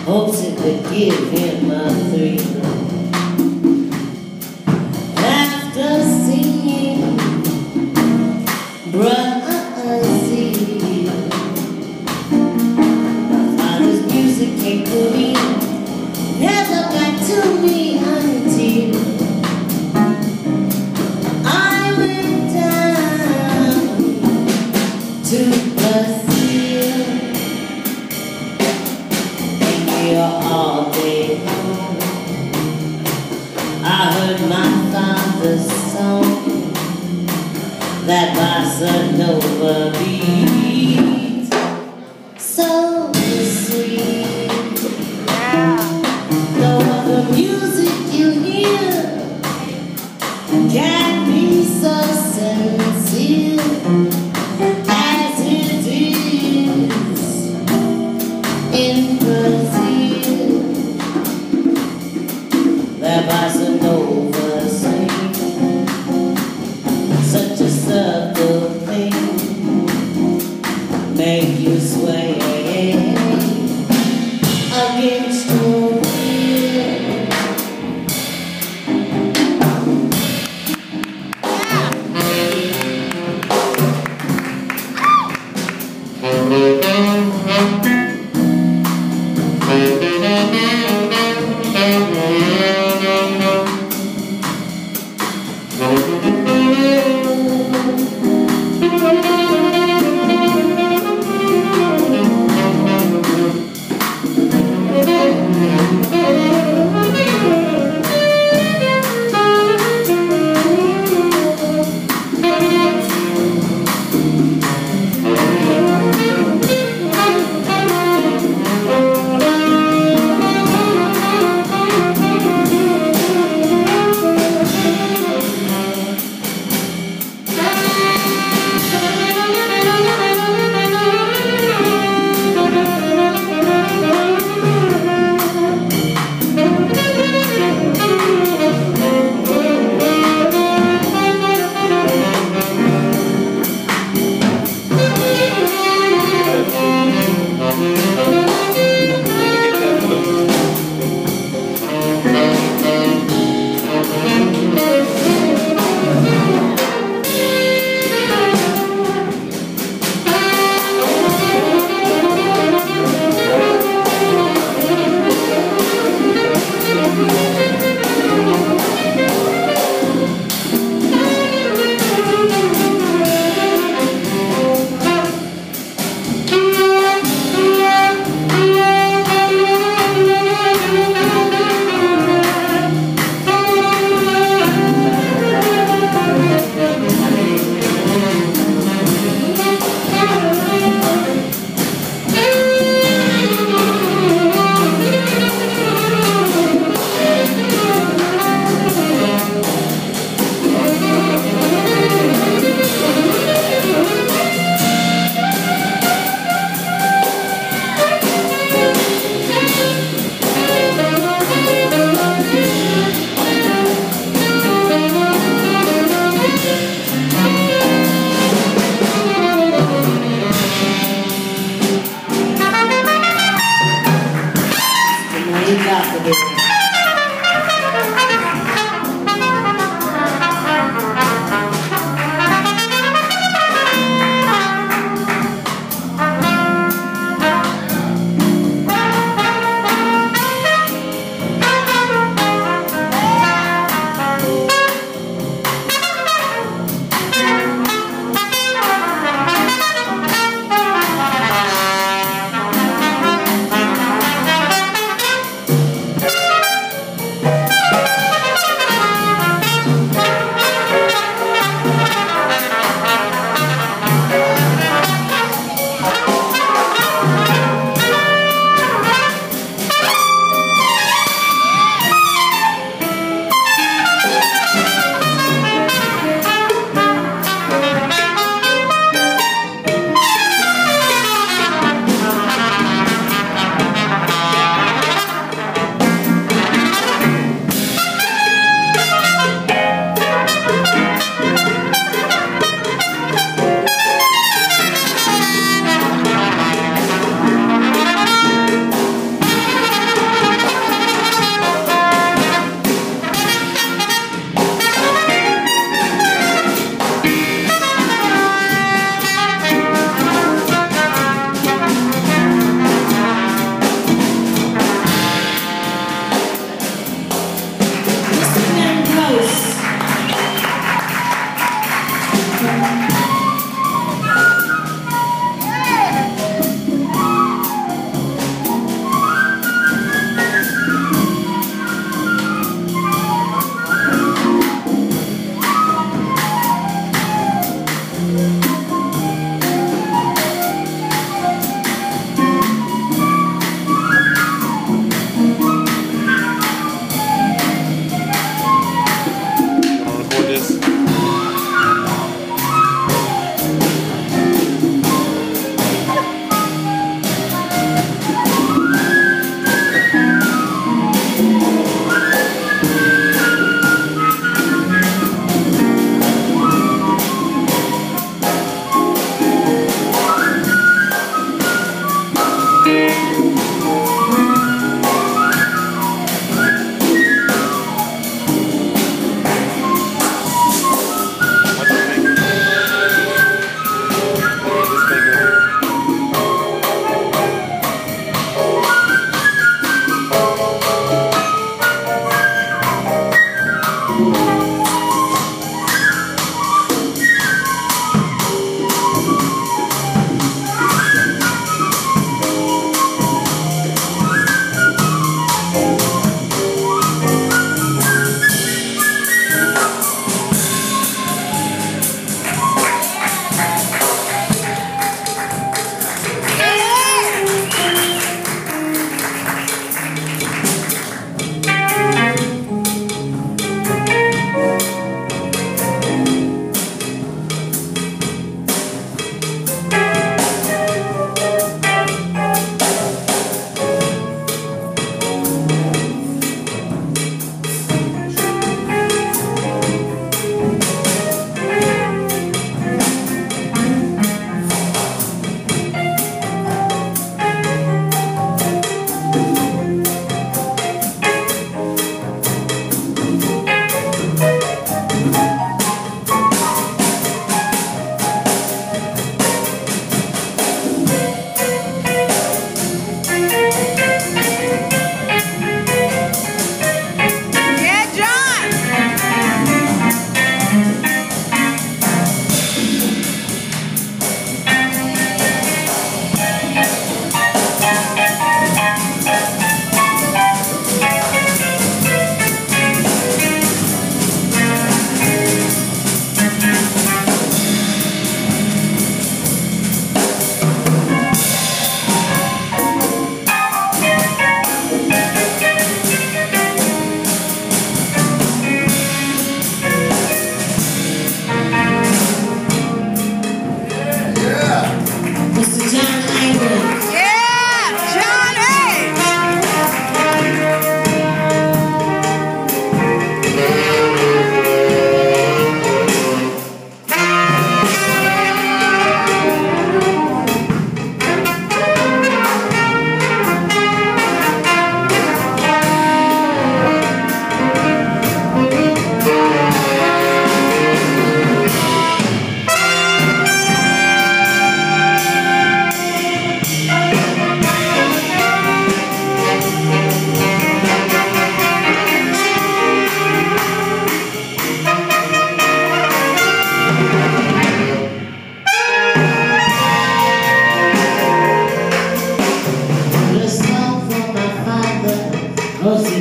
hopes it would give him a thrill. After singing Brazil, my father's music came to me, never got to me until I went down to Brazil. And we are all day long. I heard my father's song, that bossa nova beat, so sweet. No other music you hear can be so sincere as it is in Brazil. That bossa nova sing, such a subtle thing, make you sway against your will.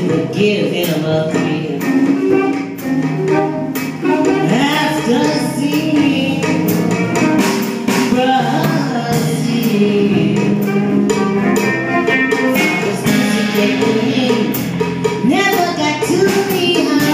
to give him a kiss. After seeing Brazil, was easy taking me, never got to me.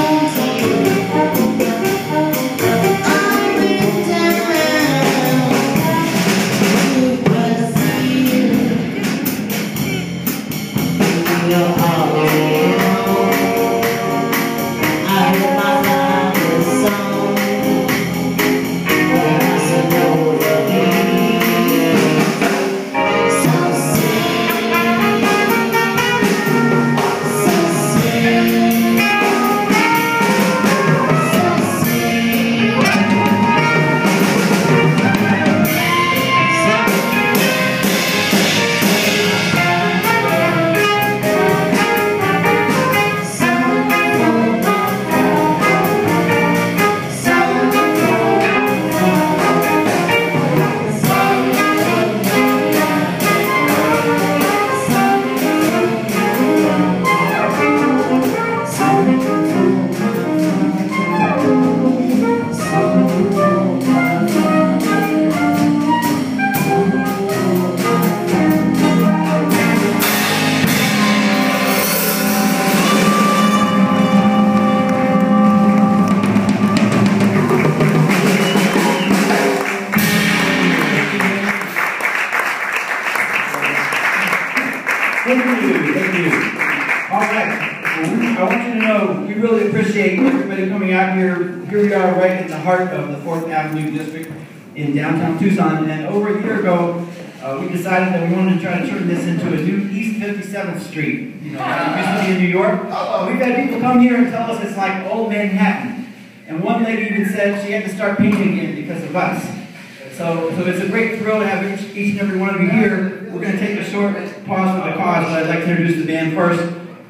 Thank you. All right. I want you to know we really appreciate everybody coming out here. Here we are right in the heart of the 4th Avenue District in downtown Tucson. And over a year ago, we decided that we wanted to try to turn this into a new East 57th Street. You know, it used to be in New York. We've had people come here and tell us it's like old Manhattan. And one lady even said she had to start painting again because of us. So it's a great thrill to have each and every one of you here. We're going to take a short pause for the cause, but I'd like to introduce the band first.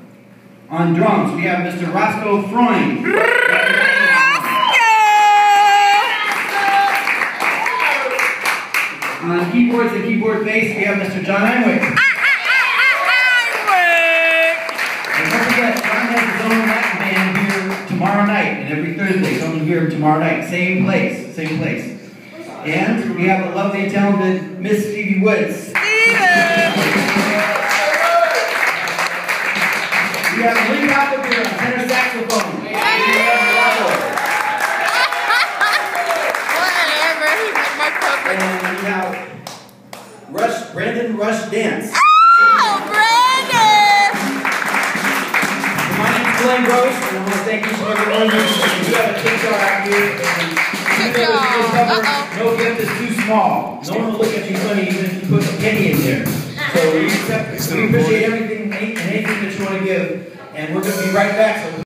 On drums, we have Mr. Roscoe Freund. On keyboards and keyboard bass, we have Mr. John Einwick. And don't forget, John has his own Latin band here tomorrow night, and every Thursday, come here tomorrow night, same place. And we have the lovely, talented Miss Stevie Woods. We have Lee Copper here on tenor saxophone. And we have Brandon Rush Dance. Oh, Brandon! My name's Glenn Gross, and I want to thank each and every one of you. We have a guitar out here. No gift is too small. No one will look at you funny even if you put a penny in there. So we appreciate everything and anything that you want to give. And we're going to be right back. So